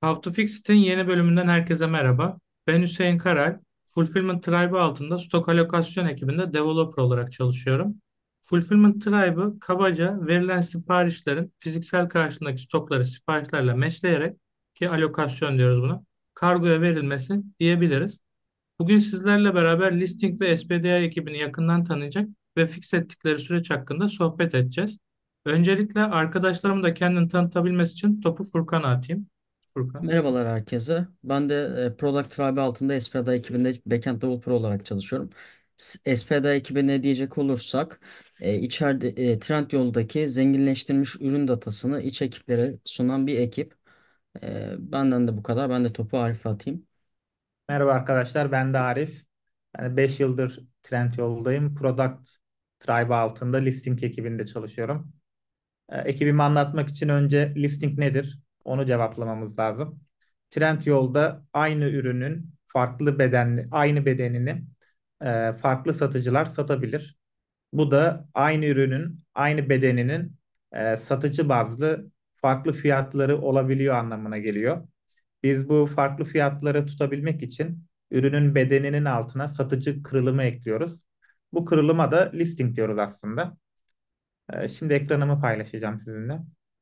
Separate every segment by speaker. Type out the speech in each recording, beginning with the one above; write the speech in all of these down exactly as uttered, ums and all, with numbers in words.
Speaker 1: How to Fix It'in yeni bölümünden herkese merhaba. Ben Hüseyin Karal. Fulfillment Tribe altında stok alokasyon ekibinde developer olarak çalışıyorum. Fulfillment Tribe'ı kabaca verilen siparişlerin fiziksel karşılığındaki stokları siparişlerle meşleyerek, ki alokasyon diyoruz buna, kargoya verilmesi diyebiliriz. Bugün sizlerle beraber listing ve S P D I ekibini yakından tanıyacak ve fix ettikleri süreç hakkında sohbet edeceğiz. Öncelikle arkadaşlarım da kendini tanıtabilmesi için topu Furkan'a atayım. Furkan.
Speaker 2: Merhabalar herkese. Ben de e, Product Tribe altında S P D A ekibinde Backend Developer olarak çalışıyorum. S- SPDA ekibi ne diyecek olursak, e, içeride e, Trendyol'daki zenginleştirilmiş ürün datasını iç ekiplere sunan bir ekip. E, benden de bu kadar. Ben de topu Arif'e atayım.
Speaker 3: Merhaba arkadaşlar, ben de Arif. Yani beş yıldır Trendyol'dayım. Product Tribe altında listing ekibinde çalışıyorum. Ee, ekibimi anlatmak için önce listing nedir? Onu cevaplamamız lazım. Trendyol'da aynı ürünün farklı bedenli, aynı bedenini e, farklı satıcılar satabilir. Bu da aynı ürünün, aynı bedeninin e, satıcı bazlı farklı fiyatları olabiliyor anlamına geliyor. Biz bu farklı fiyatları tutabilmek için ürünün bedeninin altına satıcı kırılımı ekliyoruz. Bu kırılıma da listing diyoruz aslında. Ee, şimdi ekranımı paylaşacağım sizinle.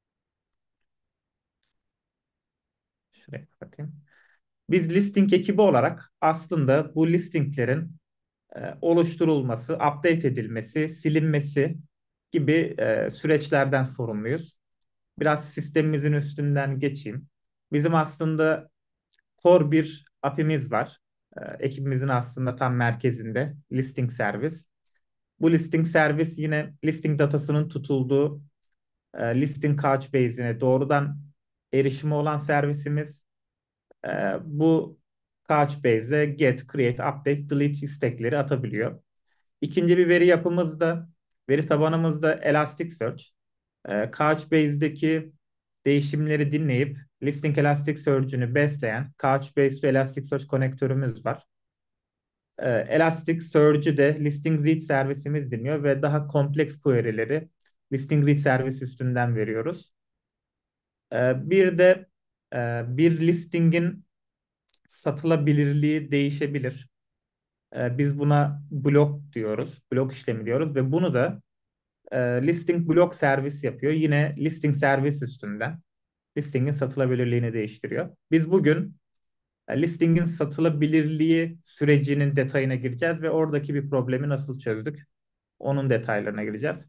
Speaker 3: Şuraya kapatayım. Biz listing ekibi olarak aslında bu listinglerin e, oluşturulması, update edilmesi, silinmesi gibi e, süreçlerden sorumluyuz. Biraz sistemimizin üstünden geçeyim. Bizim aslında core bir A P I'miz var. Ee, ekibimizin aslında tam merkezinde listing servis. Bu listing servis yine listing datasının tutulduğu e, listing Couchbase'ine doğrudan erişimi olan servisimiz. E, bu Couchbase'e get, create, update, delete istekleri atabiliyor. İkinci bir veri yapımızda, veri tabanımızda Elasticsearch. E, Couchbase'deki değişimleri dinleyip Listing Elasticsearch'ünü besleyen Couchbase to Elasticsearch konektörümüz var. E, Elasticsearch'ü de Listing Read servisimiz dinliyor ve daha kompleks query'leri Listing Read servis üstünden veriyoruz. E, bir de e, bir listingin satılabilirliği değişebilir. E, biz buna blok diyoruz, blok işlemi diyoruz ve bunu da e, listing blok servis yapıyor. Yine listing servis üstünden listingin satılabilirliğini değiştiriyor. Biz bugün e, listingin satılabilirliği sürecinin detayına gireceğiz ve oradaki bir problemi nasıl çözdük? Onun detaylarına gireceğiz.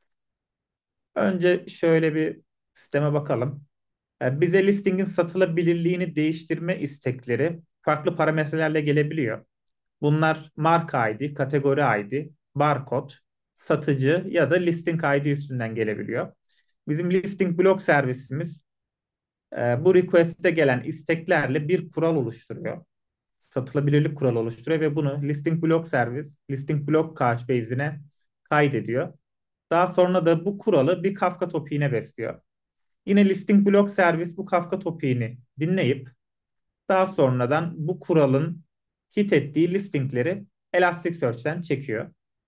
Speaker 3: Önce şöyle bir sisteme bakalım. E, Bize listingin satılabilirliğini değiştirme istekleri farklı parametrelerle gelebiliyor. Bunlar marka I D, kategori I D, barkod, satıcı ya da listing I D üstünden gelebiliyor. Bizim listing blok servisimiz e, bu request'e gelen isteklerle bir kural oluşturuyor. Satılabilirlik kuralı oluşturuyor ve bunu listing blok servis, listing blok Couchbase'ine kaydediyor. Daha sonra da bu kuralı bir Kafka topiğine besliyor. Yine listing blok servis bu Kafka topiğini dinleyip daha sonradan bu kuralın hit ettiği listingleri Elasticsearch'ten çekiyor.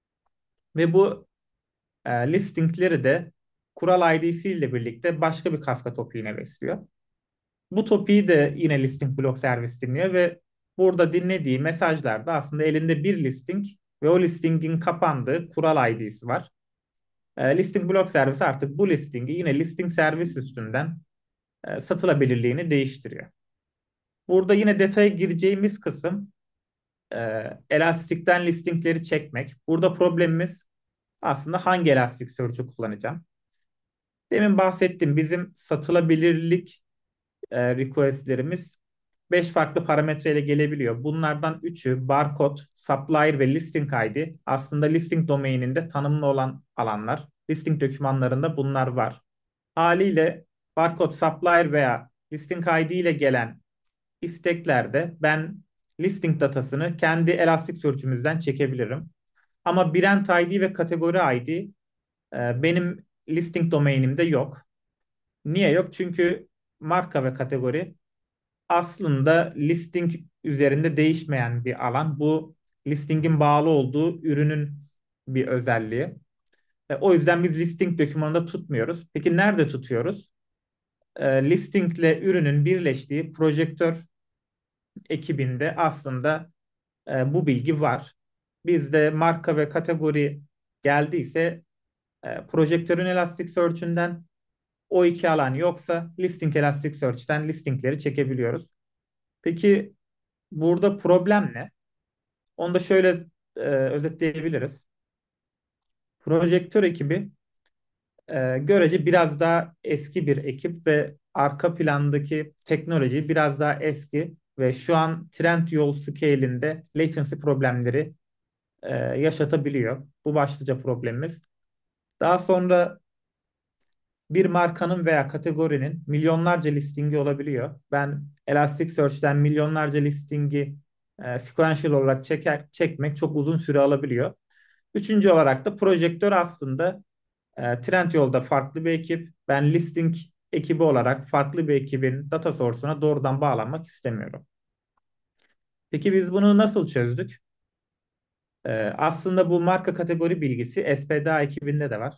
Speaker 3: Ve bu e, listingleri de kural I D'si ile birlikte başka bir Kafka topiğine besliyor. Bu topiği de yine listing blok servis dinliyor ve burada dinlediği mesajlarda aslında elinde bir listing ve o listingin kapandığı kural I D'si var. E, listing blok servisi artık bu listingi yine listing servis üstünden e, satılabilirliğini değiştiriyor. Burada yine detaya gireceğimiz kısım e, Elastic'ten listingleri çekmek. Burada problemimiz aslında hangi Elasticsearch'ü kullanacağım. Demin bahsettim, bizim satılabilirlik e, requestlerimiz beş farklı parametreyle gelebiliyor. Bunlardan üçü barkod, supplier ve listing I D. Aslında listing domaininde tanımlı olan alanlar. Listing dokümanlarında bunlar var. Haliyle barkod, supplier veya listing I D ile gelen isteklerde ben listing datasını kendi Elasticsearch'ümüzden çekebilirim. Ama brand I D ve kategori I D e, benim listing domainimde yok. Niye yok? Çünkü marka ve kategori aslında listing üzerinde değişmeyen bir alan. Bu listingin bağlı olduğu ürünün bir özelliği. E, o yüzden biz listing dokümanında tutmuyoruz. Peki nerede tutuyoruz? e, listingle ürünün birleştiği projektör ekibinde aslında e, bu bilgi var. Bizde marka ve kategori geldiyse e, projektörün Elasticsearch'ünden, o iki alan yoksa Listing Elasticsearch'ten listingleri çekebiliyoruz. Peki burada problem ne? Onu da şöyle e, özetleyebiliriz. Projektör ekibi e, görece biraz daha eski bir ekip ve arka plandaki teknoloji biraz daha eski ve şu an Trendyol scale'inde latency problemleri e, yaşatabiliyor. Bu başlıca problemimiz. Daha sonra bir markanın veya kategorinin milyonlarca listingi olabiliyor. Ben Elasticsearch'ten milyonlarca listingi e, sequential olarak çeker, çekmek çok uzun süre alabiliyor. Üçüncü olarak da projektör aslında e, Trendyol'da farklı bir ekip. Ben listing ekibi olarak farklı bir ekibin data source'una doğrudan bağlanmak istemiyorum. Peki biz bunu nasıl çözdük? E, aslında bu marka kategori bilgisi S P D A ekibinde de var.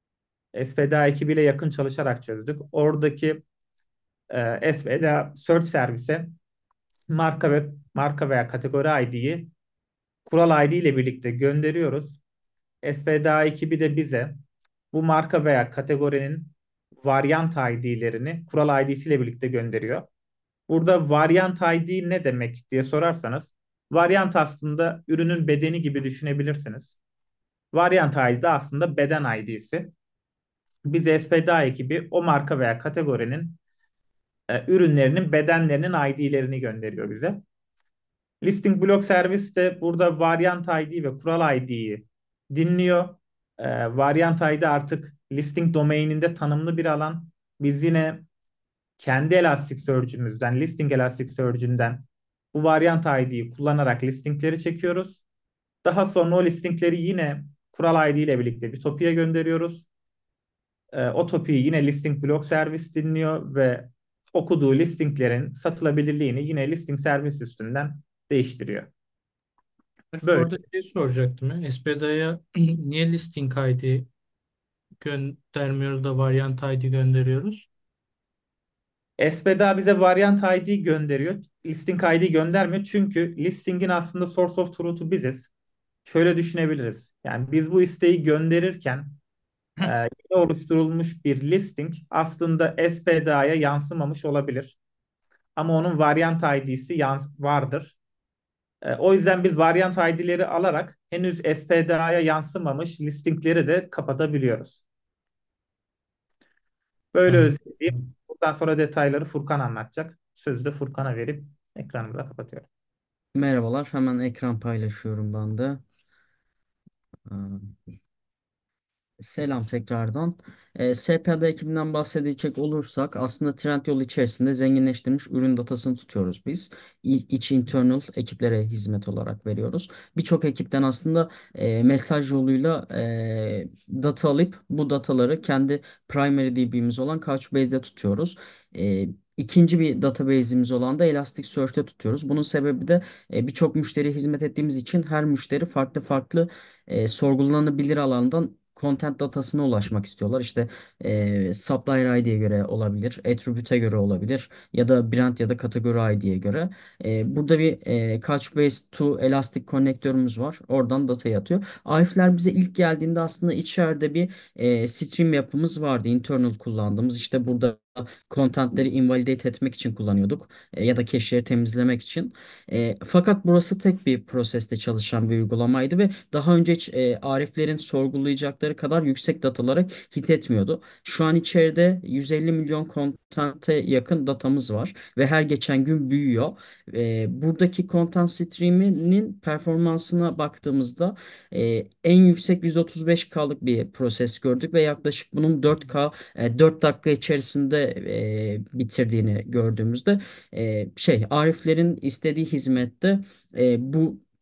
Speaker 3: S P D A ekibiyle yakın çalışarak çözdük. Oradaki e, S P D A Search servise marka ve marka veya kategori I D'yi kural I D ile birlikte gönderiyoruz. S P D A ekibi de bize bu marka veya kategorinin varyant I D'lerini kural I D'si ile birlikte gönderiyor. Burada varyant I D ne demek diye sorarsanız, varyant aslında ürünün bedeni gibi düşünebilirsiniz. Varyant I D de aslında beden I D'si. Biz S P D A ekibi o marka veya kategorinin e, ürünlerinin bedenlerinin I D'lerini gönderiyor bize. Listing Block Servis de burada Variant I D ve Kural I D'yi dinliyor. E, Variant I D artık listing domaininde tanımlı bir alan. Biz yine kendi Elasticsearch'ümüzden, Listing Elasticsearch'ünden bu Variant I D'yi kullanarak listingleri çekiyoruz. Daha sonra o listingleri yine Kural I D ile birlikte bir topi'ye gönderiyoruz. E, o topi'yi yine Listing Block Servis dinliyor ve okuduğu listinglerin satılabilirliğini yine listing servis üstünden değiştiriyor.
Speaker 1: Alp,
Speaker 3: Böyle.
Speaker 1: orada şey soracaktım ya. S P D A'ya niye listing I D göndermiyoruz da variant I D gönderiyoruz?
Speaker 3: S P D A bize variant I D gönderiyor. Listing I D göndermiyor. Çünkü listingin aslında source of truth'u biziz. Şöyle düşünebiliriz. Yani biz bu isteği gönderirken e, yeni oluşturulmuş bir listing aslında S P D A'ya yansımamış olabilir. Ama onun variant I D'si yans vardır. E, o yüzden biz variant I D'leri alarak henüz S P D A'ya yansımamış listingleri de kapatabiliyoruz. Böyle
Speaker 1: Anladım.
Speaker 3: özetleyeyim. Buradan sonra detayları Furkan anlatacak. Sözü de Furkan'a verip ekranımı da kapatıyorum.
Speaker 2: Merhabalar, hemen ekran paylaşıyorum ben de. Selam tekrardan. E, S P D ekibinden bahsedecek olursak aslında Trendyol içerisinde zenginleştirilmiş ürün datasını tutuyoruz biz. İ- İç internal ekiplere hizmet olarak veriyoruz. Birçok ekipten aslında e, mesaj yoluyla e, data alıp bu dataları kendi primary D B'miz olan Couchbase'de tutuyoruz. E, İkinci bir database'imiz olan da Elasticsearch'te tutuyoruz. Bunun sebebi de e, birçok müşteriye hizmet ettiğimiz için her müşteri farklı farklı e, sorgulanabilir alandan content datasına ulaşmak istiyorlar. İşte e, supplier I D'ye göre olabilir, attribute'e göre olabilir ya da brand ya da kategori I D'ye göre. E, burada bir e, Couchbase to Elastic konnektörümüz var. Oradan datayı atıyor. Arif'ler bize ilk geldiğinde aslında içeride bir e, stream yapımız vardı. Internal kullandığımız. İşte burada contentleri invalidate etmek için kullanıyorduk. E, ya da cache'leri temizlemek için. E, fakat burası tek bir proseste çalışan bir uygulamaydı ve daha önce hiç e, Ariflerin sorgulayacakları kadar yüksek datalara hit etmiyordu. Şu an içeride yüz elli milyon content'e yakın datamız var ve her geçen gün büyüyor. E, buradaki content stream'inin performansına baktığımızda e, en yüksek yüz otuz beş K'lık bir proses gördük ve yaklaşık bunun dört K e, dört dakika içerisinde e, bitirdiğini gördüğümüzde e, şey Ariflerin istediği hizmette e, bu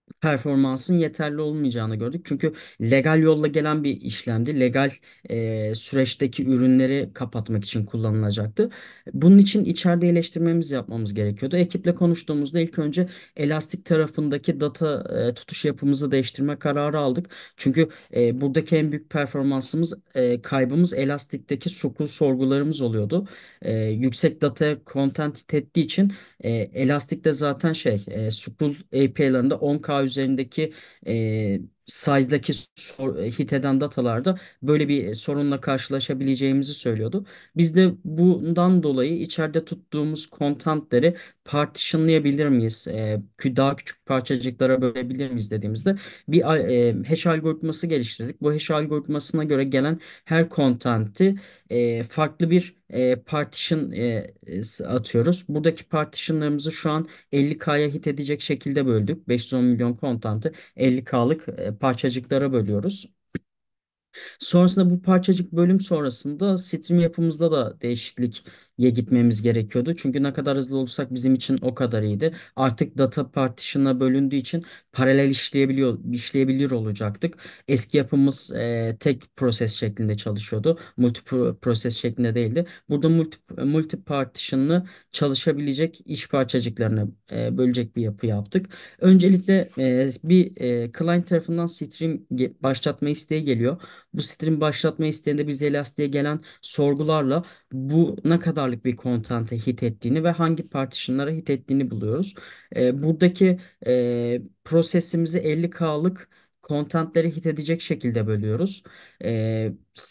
Speaker 2: performansın yeterli olmayacağını gördük. Çünkü legal yolla gelen bir işlemdi. Legal e, süreçteki ürünleri kapatmak için kullanılacaktı. Bunun için içeride iyileştirmemiz yapmamız gerekiyordu. Ekiple konuştuğumuzda ilk önce elastik tarafındaki data e, tutuş yapımızı değiştirme kararı aldık. Çünkü e, buradaki en büyük performansımız e, kaybımız elastikteki sokul sorgularımız oluyordu. E, yüksek data content ettiği için e, Elastic'te zaten şey, e, Scroll A P I'larında on K üzerindeki e, size'daki sor- hit eden datalarda böyle bir sorunla karşılaşabileceğimizi söylüyordu. Biz de bundan dolayı içeride tuttuğumuz contentleri partitionlayabilir miyiz? E, kü- daha küçük parçacıklara bölebilir miyiz dediğimizde bir a- e, hash algoritması geliştirdik. Bu hash algoritmasına göre gelen her content'i e, farklı bir e, partition e, e, atıyoruz. Buradaki partitionlarımızı şu an elli K'ya hit edecek şekilde böldük. beş yüz on milyon kontentı elli K'lık e, parçacıklara bölüyoruz. Sonrasında bu parçacık bölüm sonrasında stream yapımızda da değişikliğe gitmemiz gerekiyordu. Çünkü ne kadar hızlı olursak bizim için o kadar iyiydi. Artık data partition'a bölündüğü için paralel işleyebiliyor, işleyebiliyor olacaktık. Eski yapımız e, tek proses şeklinde çalışıyordu. Multi pro- proses şeklinde değildi. Burada multi, multi partition'lı çalışabilecek iş parçacıklarını e, bölecek bir yapı yaptık. Öncelikle e, bir e, client tarafından stream ge- başlatma isteği geliyor. Bu stream başlatma isteğinde biz Elastiğe gelen sorgularla bu ne kadarlık bir content'e hit ettiğini ve hangi partition'lara hit ettiğini buluyoruz. E, buradaki e, prosesimizi elli K'lık content'lere hit edecek şekilde bölüyoruz. E,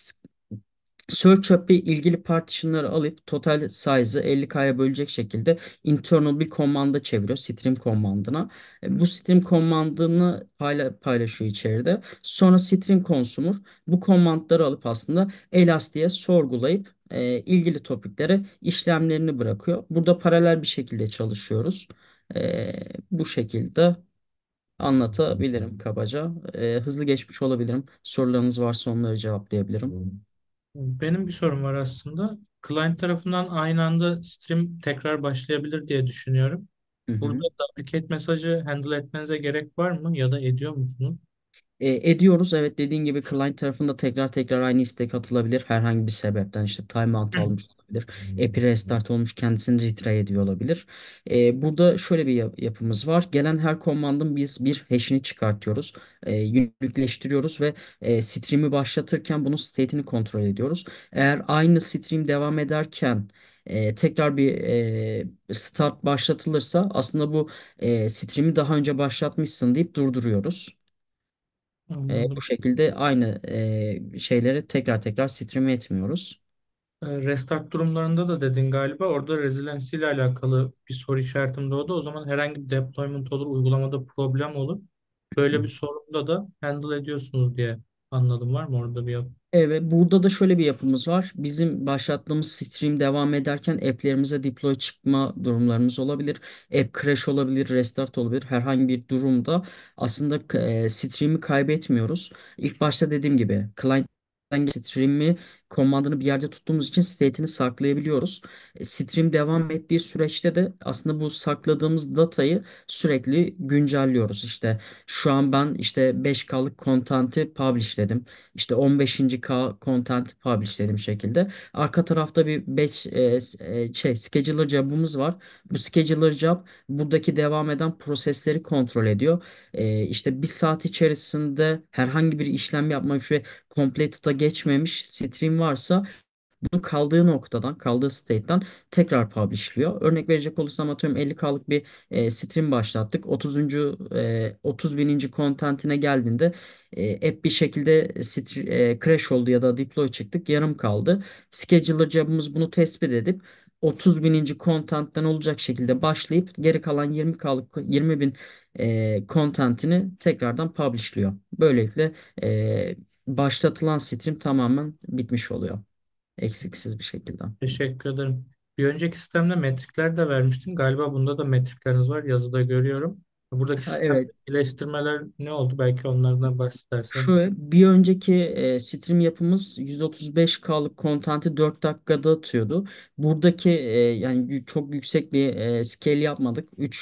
Speaker 2: Search app'i ilgili partition'ları alıp total size'ı elli K'ya bölecek şekilde internal bir komanda çeviriyor. Stream komandına. E, Bu stream komandını payla paylaşıyor içeride. Sonra stream consumer bu komandları alıp aslında Elastic'e sorgulayıp e, ilgili topiklere işlemlerini bırakıyor. Burada paralel bir şekilde çalışıyoruz. E, bu şekilde anlatabilirim kabaca. E, hızlı geçmiş olabilirim. Sorularınız varsa onları cevaplayabilirim.
Speaker 1: Benim bir sorum var aslında. Client tarafından aynı anda stream tekrar başlayabilir diye düşünüyorum.
Speaker 2: Hı
Speaker 1: Burada
Speaker 2: hı.
Speaker 1: duplicate mesajı handle etmenize gerek var mı ya da ediyor musunuz?
Speaker 2: E, ediyoruz. Evet, dediğin gibi client tarafında tekrar tekrar aynı istek atılabilir. Herhangi bir sebepten işte timeout almış olabilir. App'i restart olmuş, kendisini retry ediyor olabilir. E, burada şöyle bir yap- yapımız var. Gelen her komandın biz bir hash'ini çıkartıyoruz. E, yükleleştiriyoruz ve e, stream'i başlatırken bunun state'ini kontrol ediyoruz. Eğer aynı stream devam ederken e, tekrar bir e, start başlatılırsa aslında bu e, stream'i daha önce başlatmışsın deyip durduruyoruz. E, bu
Speaker 1: Anladım.
Speaker 2: şekilde aynı e, şeyleri tekrar tekrar stream etmiyoruz.
Speaker 1: E, Restart durumlarında da dedin galiba. Orada resiliency ile alakalı bir soru işaretim doğdu. O zaman herhangi bir deployment olur, uygulamada problem olur. Böyle bir sorunda da handle ediyorsunuz diye anladım. Var mı orada bir
Speaker 2: Evet, burada da şöyle bir yapımız var. Bizim başlattığımız stream devam ederken app'lerimize deploy çıkma durumlarımız olabilir. App crash olabilir, restart olabilir. Herhangi bir durumda aslında e, stream'i kaybetmiyoruz. İlk başta dediğim gibi client'ten gelen stream'i komandını bir yerde tuttuğumuz için state'ini saklayabiliyoruz. E, Stream devam ettiği süreçte de aslında bu sakladığımız datayı sürekli güncelliyoruz. İşte şu an ben işte beş K'lık content'i publishledim. İşte on beşinci K content publish dediğim şekilde. Arka tarafta bir batch e, e, şey scheduler job'umuz var. Bu scheduler job buradaki devam eden prosesleri kontrol ediyor. E, işte bir saat içerisinde herhangi bir işlem yapmamış ve completed'a geçmemiş stream varsa bunu kaldığı noktadan, kaldığı state'ten tekrar publishliyor. Örnek verecek olursam atıyorum elli K'lık bir e, stream başlattık. otuzuncu E, otuz bininci contentine geldiğinde e, app bir şekilde str- e, crash oldu ya da deploy çıktık. Yarım kaldı. Scheduler cevabımız bunu tespit edip otuz bininci content'ten olacak şekilde başlayıp geri kalan yirmi K'lık yirmi bin e, content'ini tekrardan publishliyor. Böylelikle e, başlatılan stream tamamen bitmiş oluyor. Eksiksiz bir şekilde.
Speaker 1: Teşekkür ederim. Bir önceki sistemde metrikler de vermiştim. Galiba bunda da metrikleriniz var. Yazıda görüyorum. Buradaki
Speaker 2: Ha,
Speaker 1: sistem
Speaker 2: evet.
Speaker 1: iyileştirmeler ne oldu? Belki onlardan bahsedersen.
Speaker 2: Şöyle bir önceki e, stream yapımız yüz otuz beş K'lık kontenti dört dakikada atıyordu. Buradaki e, yani y- çok yüksek bir e, scale yapmadık. üç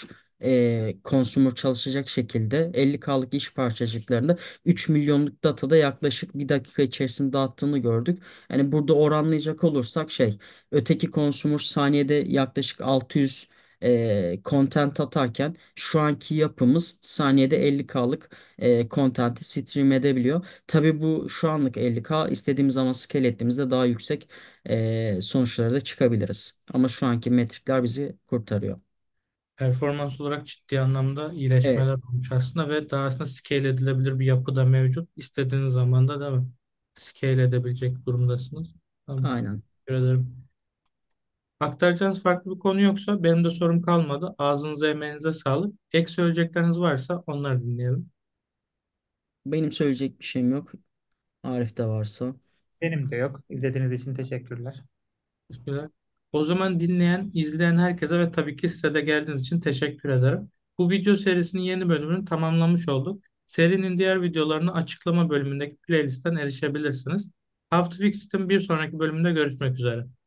Speaker 2: e, consumer çalışacak şekilde elli K'lık iş parçacıklarında üç milyonluk datada yaklaşık bir dakika içerisinde dağıttığını gördük. Yani burada oranlayacak olursak şey, öteki consumer saniyede yaklaşık altı yüz e, content atarken şu anki yapımız saniyede elli K'lık e, content'i stream edebiliyor. Tabii bu şu anlık elli K, istediğimiz zaman scale ettiğimizde daha yüksek e, sonuçlara da çıkabiliriz. Ama şu anki metrikler bizi kurtarıyor.
Speaker 1: Performans olarak ciddi anlamda
Speaker 2: Evet,
Speaker 1: iyileşmeler olmuş aslında ve daha aslında scale edilebilir bir yapı da mevcut. İstediğiniz zaman da değil mi? Scale edebilecek durumdasınız. Tamam,
Speaker 2: aynen.
Speaker 1: teşekkür ederim. Aktaracağınız farklı bir konu yoksa benim de sorum kalmadı. Ağzınıza emeğinize sağlık. Ek söyleyecekleriniz varsa onları dinleyelim.
Speaker 2: Benim söyleyecek bir şeyim yok. Arif de varsa.
Speaker 3: Benim de yok. İzlediğiniz için teşekkürler.
Speaker 1: Teşekkürler. O zaman dinleyen, izleyen herkese ve tabii ki size de geldiğiniz için teşekkür ederim. Bu video serisinin yeni bölümünü tamamlamış olduk. Serinin diğer videolarını açıklama bölümündeki playlistten erişebilirsiniz. How to Fix It'in bir sonraki bölümünde görüşmek üzere.